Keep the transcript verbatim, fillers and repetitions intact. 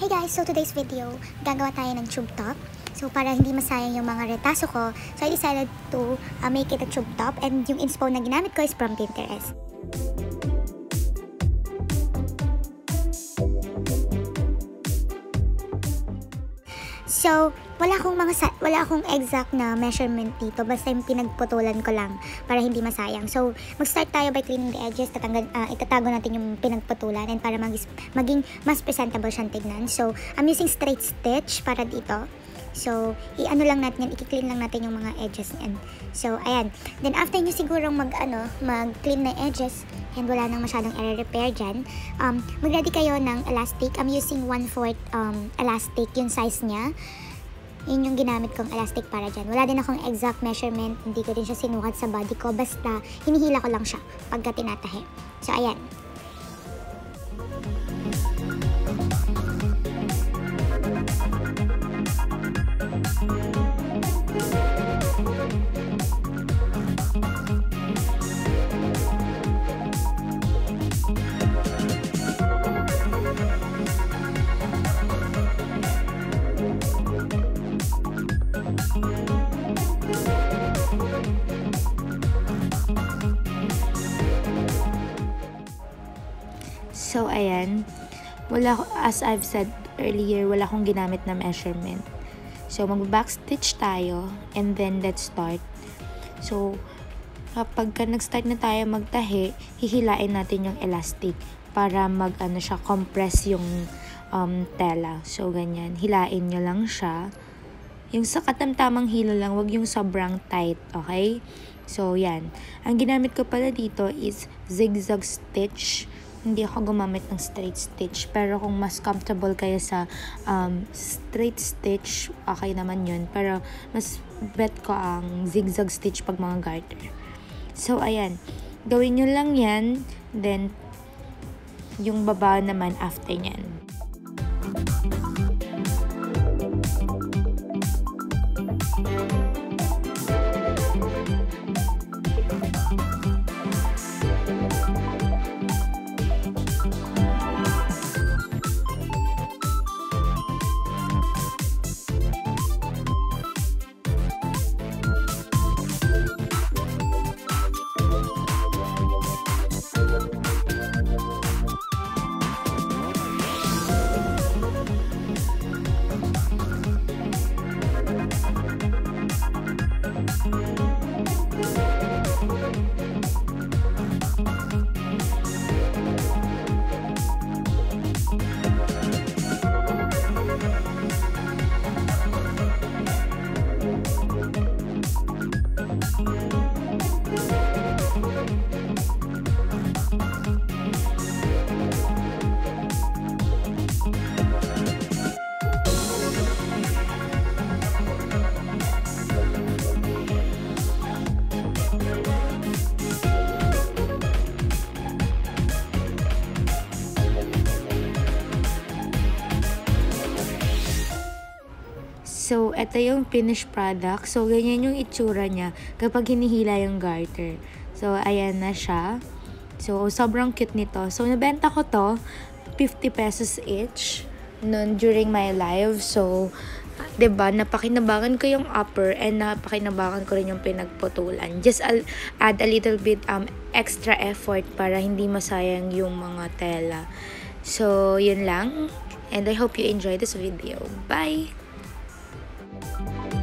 Hey guys, so today's video, gagawa tayo ng tube top. So para hindi masayang yung mga retaso ko, so I decided to uh, make it a tube top, and yung inspo na ginamit ko is from Pinterest. So, wala akong mga wala akong exact na measurement dito, basta yung pinagputulan ko lang para hindi masayang. So, mag-start tayo by cleaning the edges, tatanggal, uh, itatago natin yung pinagputulan and para maging, maging mas presentable siyang tignan. So, I'm using straight stitch para dito. So, i-ano lang natin yan, i-clean lang natin yung mga edges niyan. So, ayan. Then, after nyo sigurong mag, ano, mag-clean na edges, and wala nang masyadong i-repair dyan, um, mag-ready kayo ng elastic. I'm using one fourth um, elastic, yung size niya. Yun yung ginamit kong elastic para dyan. Wala din akong exact measurement, hindi ko din siya sinukat sa body ko, basta hinihila ko lang siya pagka tinatahi. So, ayan. So, ayan. Wala, as I've said earlier, wala akong ginamit na measurement. So, mag-backstitch tayo and then let's start. So, kapag nag-start na tayo magtahi, hihilain natin yung elastic para mag-ano siya, compress yung um, tela. So, ganyan. Hilain nyo lang siya. Yung sa katamtamang hilo lang, wag yung sobrang tight, okay? So, yan. Ang ginamit ko pala dito is zigzag stitch. Hindi ako gumamit ng straight stitch. Pero kung mas comfortable kayo sa um, straight stitch, okay naman yun. Pero mas bet ko ang zigzag stitch pag mga garter. So, ayan. Gawin nyo lang yan. Then, yung baba naman after nyan. So, ito yung finished product. So, ganyan yung itsura niya kapag hinihila yung garter. So, ayan na siya. So, sobrang cute nito. So, nabenta ko to fifty pesos each noon during my live. So, diba, napakinabangan ko yung upper and napakinabangan ko rin yung pinagputulan. Just I'll add a little bit um extra effort para hindi masayang yung mga tela. So, yun lang. And I hope you enjoy this video. Bye!